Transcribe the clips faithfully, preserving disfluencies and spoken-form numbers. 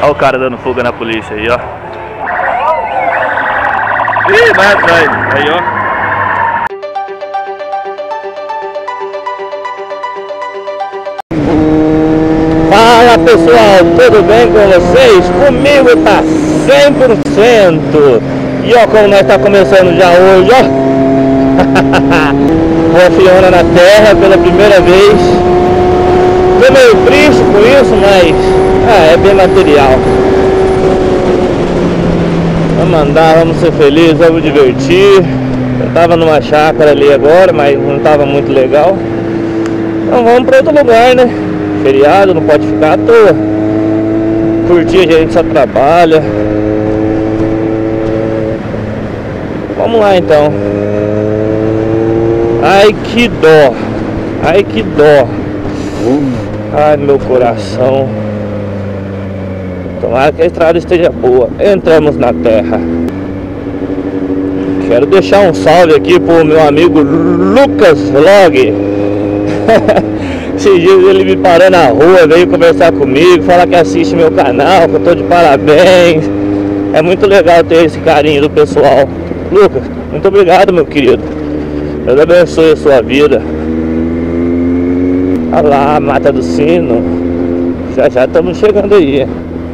Olha o cara dando fuga na polícia aí, ó. Ih, vai atrás. Aí, ó. Fala pessoal, tudo bem com vocês? Comigo tá cem por cento. E ó como nós tá começando já hoje, ó. Uma Fiona na terra pela primeira vez. Tô meio triste com isso, mas ah, é bem material. Vamos andar, vamos ser felizes, vamos divertir. Eu tava numa chácara ali agora, mas não tava muito legal. Então vamos pra outro lugar, né? Feriado, não pode ficar à toa. Curtir, a gente só trabalha. Vamos lá então. Ai que dó. Ai que dó. Ai meu coração. Tomara que a estrada esteja boa. Entramos na terra. Quero deixar um salve aqui pro meu amigo Lucas Vlog. Esses dias ele me parou na rua, veio conversar comigo, falar que assiste meu canal, que eu tô de parabéns. É muito legal ter esse carinho do pessoal. Lucas, muito obrigado, meu querido. Deus abençoe a sua vida. Olha lá, a Mata do Sino. Já já estamos chegando aí.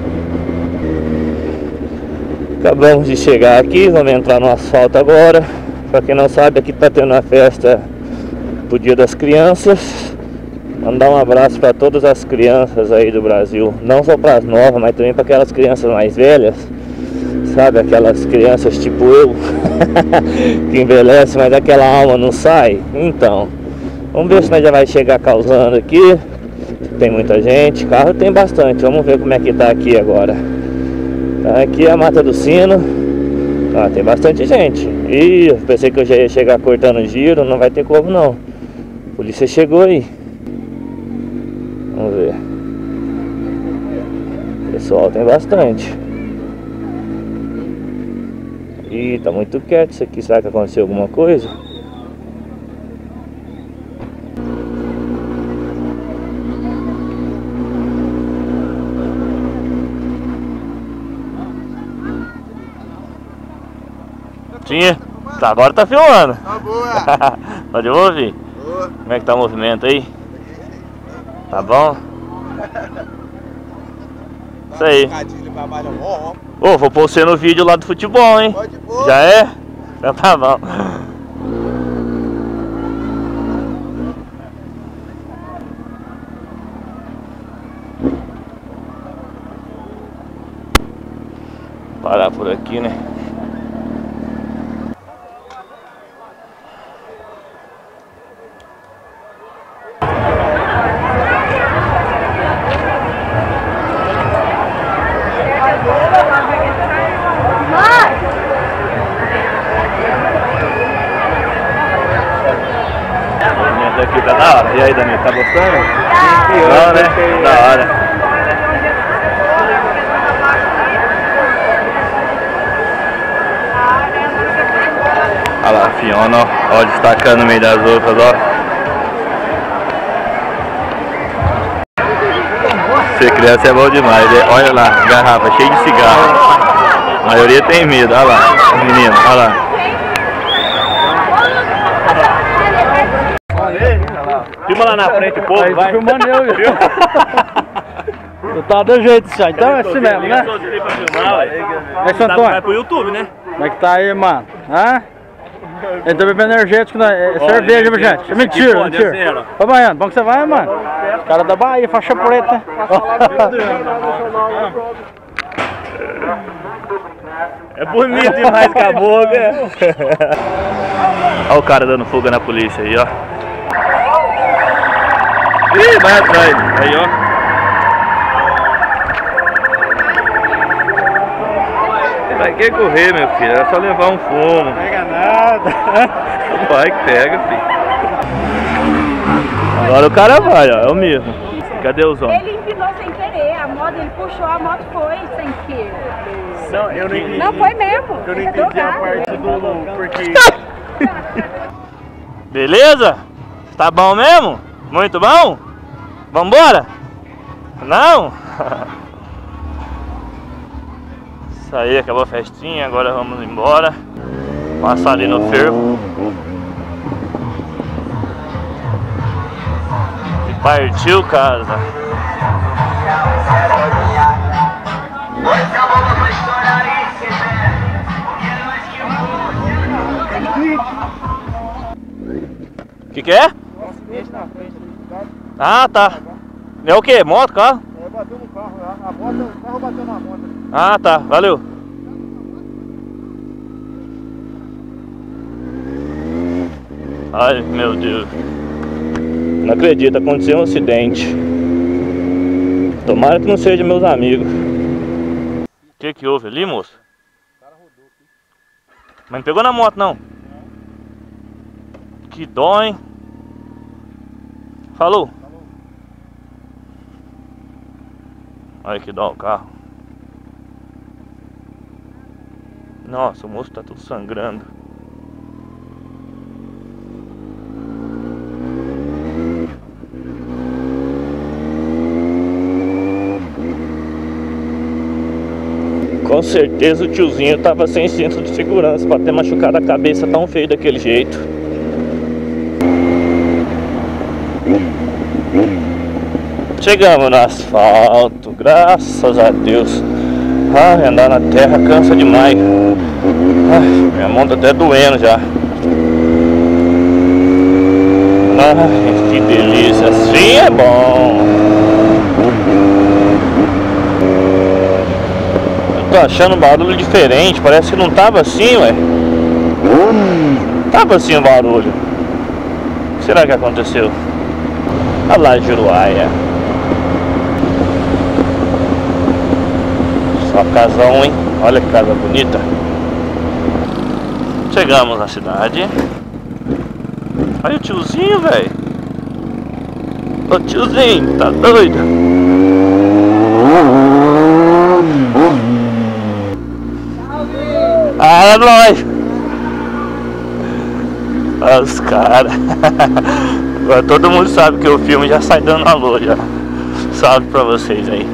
Acabamos de chegar aqui, vamos entrar no asfalto agora. Pra quem não sabe, aqui tá tendo uma festa pro Dia das Crianças. Mandar um abraço para todas as crianças aí do Brasil. Não só para as novas, mas também para aquelas crianças mais velhas. Sabe, aquelas crianças tipo eu que envelhece, mas aquela alma não sai. Então, vamos ver se nós já vai chegar causando aqui. Tem muita gente, carro tem bastante. Vamos ver como é que tá aqui agora. Tá aqui a Mata do Sino. Ah, tem bastante gente. Ih, eu pensei que eu já ia chegar cortando giro. Não vai ter como não. A polícia chegou aí. Vamos ver. Pessoal, tem bastante. Ih, tá muito quieto isso aqui. Será que aconteceu alguma coisa? Tinha? Tá, agora tá filmando. Tá boa. Pode ouvir? Boa. Como é que tá o movimento aí? Tá bom? Isso aí. Ô, oh, vou pôr você no vídeo lá do futebol, hein? Pode pôr. Já é? Então tá bom. Parar por aqui, né? Aqui tá da hora. E aí, Dani, tá gostando? Não, né? Da hora. Olha lá a Fiona, ó, ó, destacando no meio das outras, ó. Ser criança é bom demais, né? Olha lá, garrafa cheia de cigarro. A maioria tem medo, olha lá, menino, olha lá. Filma lá na frente, povo, aí vai. Filmando eu, viu? Tu tá do jeito, já. Então é assim mesmo, né? É isso, Antônio. Vai pro YouTube, né? Como é que tá aí, mano? Hã? Ele tá bebendo energético, né? É cerveja, viu, gente? É mentira, mentira. Ô, Baiano, bom que você vai, mano? Os caras da Bahia, faixa preta, né? É bonito demais com a boca. Olha o cara dando fuga na polícia aí, ó. Ih, vai atrás. Aí, ó. Vai que correr, meu filho. É só levar um fumo. Não pega nada. Vai que pega, filho. Agora o cara vai, ó. É o mesmo. Cadê os homens? Ele empinou sem querer. A moto, ele puxou, a moto foi sem querer. Não, eu não entendi. Não foi mesmo. Eu não Ele é entendi a drogado. parte do... Porque... Beleza? Tá bom mesmo? Muito bom? Vambora? Não? Isso aí, acabou a festinha, agora vamos embora. Passar ali no fervo. E partiu casa. O que que é? Ah, tá. É o que? Moto, carro? É, bateu no carro, a moto, o carro bateu na moto. Ah, tá, valeu. Ai, meu Deus. Não acredito, aconteceu um acidente. Tomara que não seja meus amigos. O que que houve ali, moço? O cara rodou aqui. Mas não pegou na moto, não? Que dó, hein? Falou? Falou. Olha que dó o carro. Nossa, o moço tá tudo sangrando. Com certeza o tiozinho tava sem cinto de segurança pra ter machucado a cabeça tão feio daquele jeito. Chegamos no asfalto, graças a Deus. Ai, andar na terra cansa demais. Ai, minha mão tá até doendo já. Ai, que delícia, assim é bom. Eu tô achando um barulho diferente, parece que não tava assim, ué. Tava assim o barulho. O que será que aconteceu? Olha lá, Juruáia. Só casão, hein? Olha que casa bonita. Chegamos na cidade. Olha o tiozinho, velho. Ô tiozinho, tá doido? Ah, é nóis. Olha os caras. Agora todo mundo sabe que o filme já sai dando alô já. Salve pra vocês aí.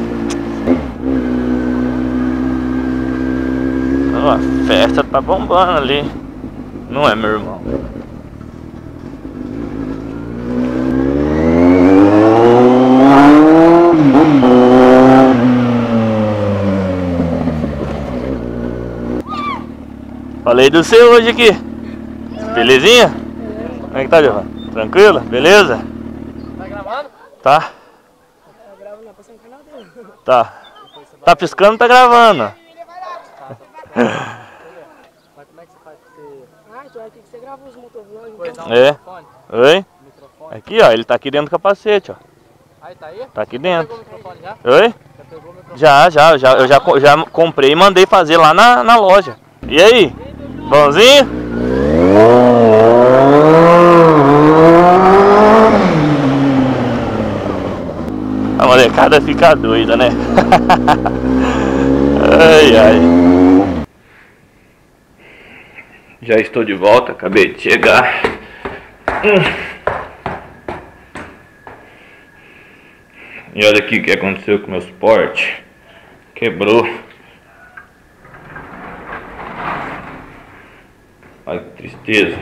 Oh, a festa tá bombando ali. Não é, meu irmão? Falei do seu hoje aqui. Belezinha? Como é que tá, Giovanni? Tranquilo? Beleza? Tá gravando? Tá. Tá gravando, tá passando o canal dele. Tá. Tá piscando, tá gravando. Mas como é que você faz pra você... Ah, tu vai ter que você grava os motovlogs então. É. Oi? Aqui, ó. Ele tá aqui dentro do capacete, ó. Aí, tá aí? Tá aqui dentro. Pegou o microfone já? Oi? Já pegou o microfone? Já, já. já eu já, já comprei e mandei fazer lá na, na loja. E aí? Bonzinho? A molecada fica doida, né? Ai, ai. Já estou de volta, acabei de chegar. E olha aqui o que aconteceu com o meu Sport. Quebrou. Olha que tristeza.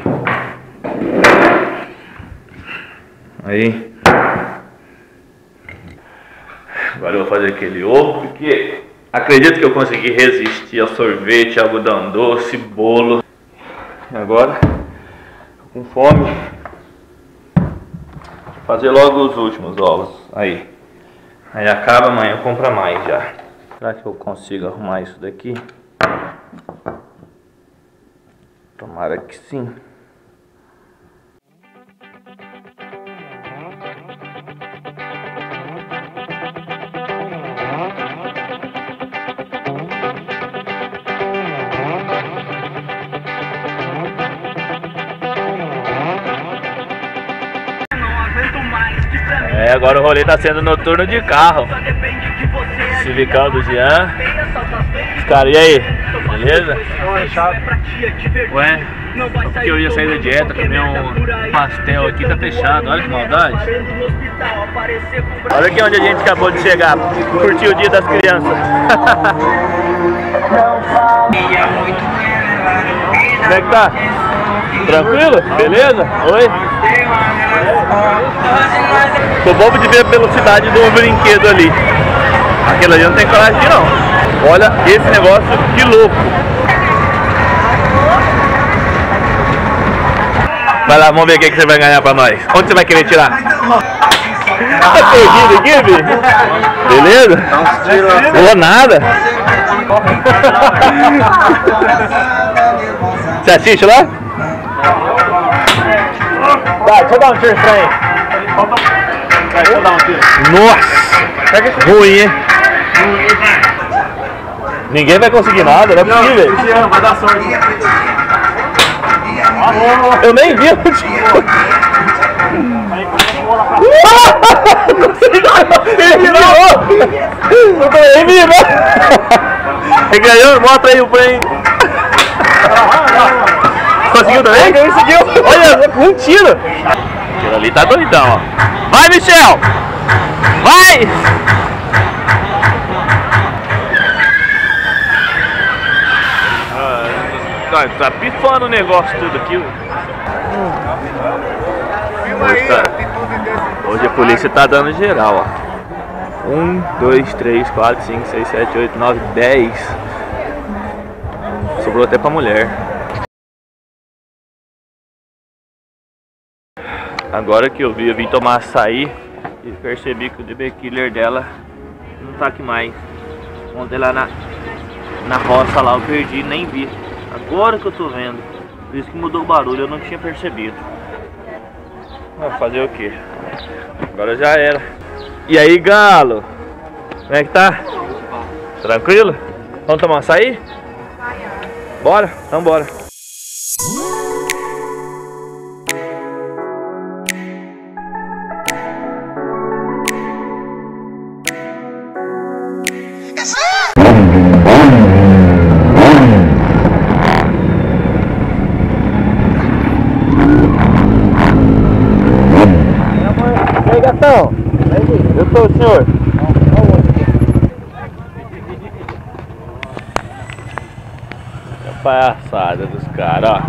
Aí. Agora eu vou fazer aquele ovo, porque acredito que eu consegui resistir ao sorvete, algodão doce, bolo. E agora, tô com fome. Vou fazer logo os últimos ovos. Aí. Aí acaba, amanhã eu compro mais já. Será que eu consigo arrumar isso daqui? Tomara que sim. É, agora o rolê tá sendo noturno de carro. Civicão do Jean. Os caras, e aí? Beleza? Ué? Porque eu ia sair da dieta, comer um pastel aqui, tá fechado, olha que maldade. Olha aqui onde a gente acabou de chegar, curtir o dia das crianças. Como é que tá? Tranquilo? Beleza? Oi? Tô bobo de ver a velocidade do brinquedo ali. Aquilo ali não tem coragem de ir, não. Olha esse negócio, que louco. Vai lá, vamos ver o que você vai ganhar pra nós. Onde você vai querer tirar? Tá perdido aqui, filho? Beleza? Boa nada. Você assiste lá? Vai, deixa eu dar um tiro pra ele. Vai, deixa eu dar um tiro. Nossa! Ruim, hein? Ninguém vai conseguir nada, não é possível. Não, vai dar sorte. Eu nem vi o tiro. Ele virou! Ele virou! Ele ganhou, mostra aí o prêmio. Conseguiu também? Conseguiu! Olha, um tiro! Aquilo ali tá doidão, ó. Vai, Michel! Vai! Ah, tá pifando o negócio tudo aqui. Hoje, tá... Hoje a polícia tá dando geral, ó. Um, dois, três, quatro, cinco, seis, sete, oito, nove, dez. Sobrou até pra mulher. Agora que eu vi, eu vim tomar açaí e percebi que o D B Killer dela não tá aqui mais. Ontem lá na, na roça lá eu perdi, nem vi. Agora que eu tô vendo. Por isso que mudou o barulho, eu não tinha percebido. Vai fazer o que? Agora já era. E aí, galo? Como é que tá? Tranquilo? Vamos tomar açaí? Bora? Então bora. E aí, gatão? Eu sou o senhor. A palhaçada dos caras, ó.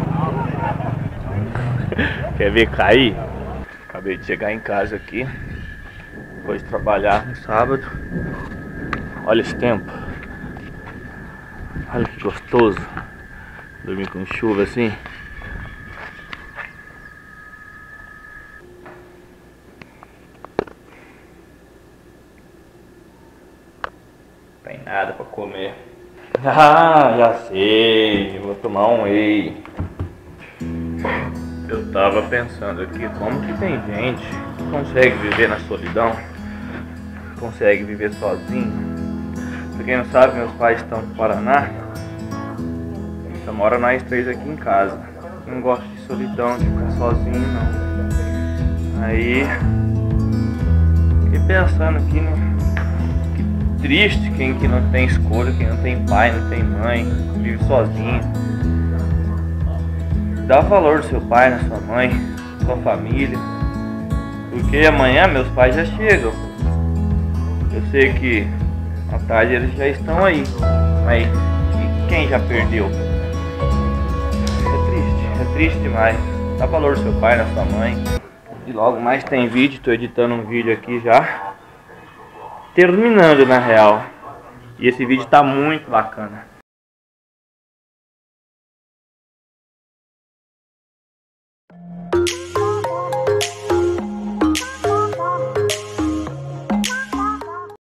Quer ver cair? Acabei de chegar em casa aqui, depois de trabalhar no sábado. Olha esse tempo. Olha que gostoso dormir com chuva assim. Tem nada pra comer. Ah, já sei, vou tomar um whey. Eu tava pensando aqui, como que tem gente que consegue viver na solidão, consegue viver sozinho. Pra quem não sabe, meus pais estão no Paraná, então mora nós três aqui em casa. Não gosto de solidão, de ficar sozinho não. Aí fiquei pensando aqui, né? Triste quem que não tem escolha, quem não tem pai, não tem mãe, vive sozinho. Dá valor ao seu pai, na sua mãe, na sua família, porque amanhã meus pais já chegam. Eu sei que à tarde eles já estão aí, mas e quem já perdeu? É triste, é triste demais. Dá valor ao seu pai, na sua mãe. E logo mais tem vídeo, tô editando um vídeo aqui já. Terminando na real. E esse vídeo tá muito bacana.